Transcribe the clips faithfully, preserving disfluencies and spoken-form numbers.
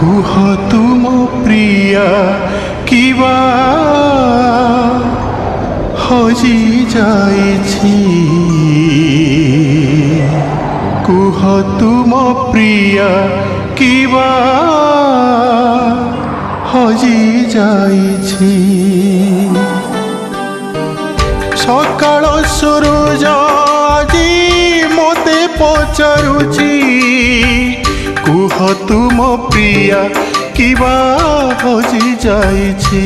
कुह तुम प्रिया किबा हजी जाइछि कुह तुम प्रिया किबा हजी जाइछि सकाळ सूरज आजी मते पचारुछि कुह तुम प्रिया किबा हजी जाइछि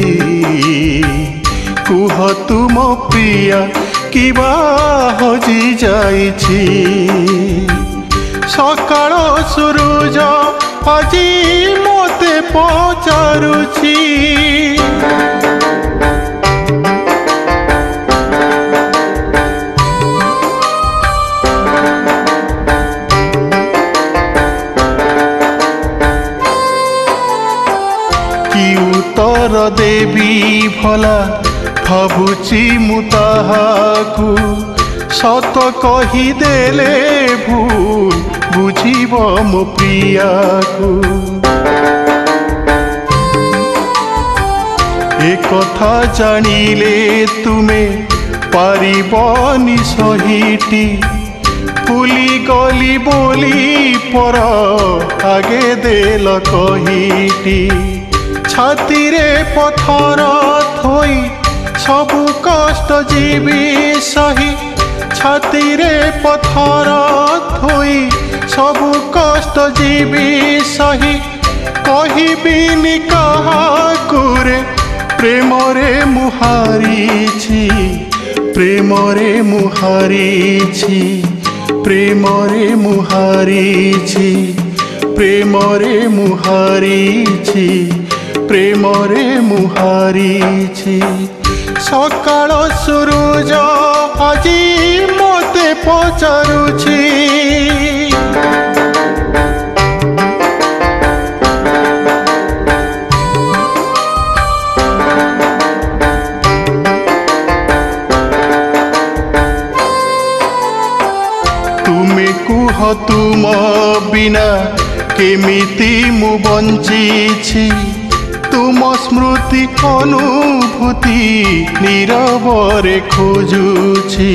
कुह तुम प्रिया किबा हजी जाइछि सकाळ सूरज आजी मते पचारुछि कि उत्तर देवी भला भावुची मु ताहाकू सत कहीदेले भूल बुझीब मो प्रिया को एक कथा जानिले तुमे पारिबनी सहिटी भूली गली बोली पर आगे देल कहीटी छाती रे पथर थोई सबु कष्ट जीवी सही छाती रे पथर थोई सबु कष्ट जीवी सही कहिबिनी काहाकू रे प्रेम रे मुहारीछि प्रेम रे मुहारीछि प्रेम रे मुहारीछि प्रेम रे मुहारीछि प्रेम रे मुहारीछि सकाळ सूरज आजी मते पचारुछि तुमे कुह तुम बिना केमिति मु बंचिछि तुम स्मृति अनुभूति नीरवरे खोजुछि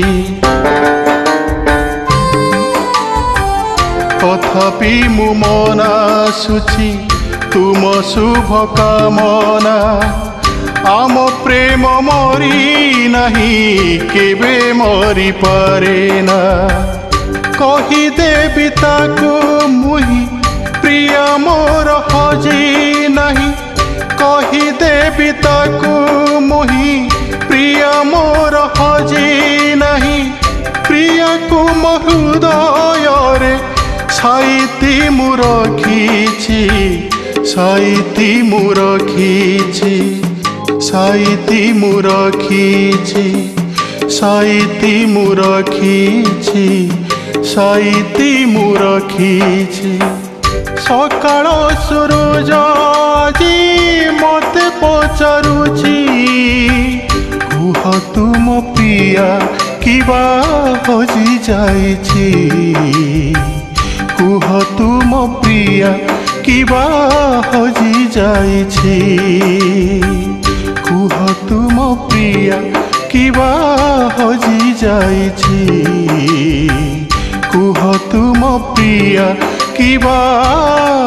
तथापि मु मना आसुछि तुम शुभ कामना आम प्रेम मरी नहीं केबे मरी पारे ना कहीदेवी ताको मुही प्रिया मोर हजी नहीं कहीदेवी ताको मुही प्रिया मोर हजी नहीं प्रिया को मो हृदय रे साइती मु रखिछि साइती मु रखिछि साइती मु रखिछि साइती मु रखिछि साइती मु रखिछि सकाळ सूरज आजी मते पचारुछि कुह तुम प्रिया किबा हजी जाइछि कुह तुम प्रिया किबा हजी जाइछि कुह तुम प्रिया किबा हजी जाइछि कुह तुम प्रिया किबा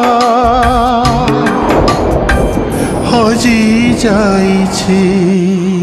हजी जाइछि।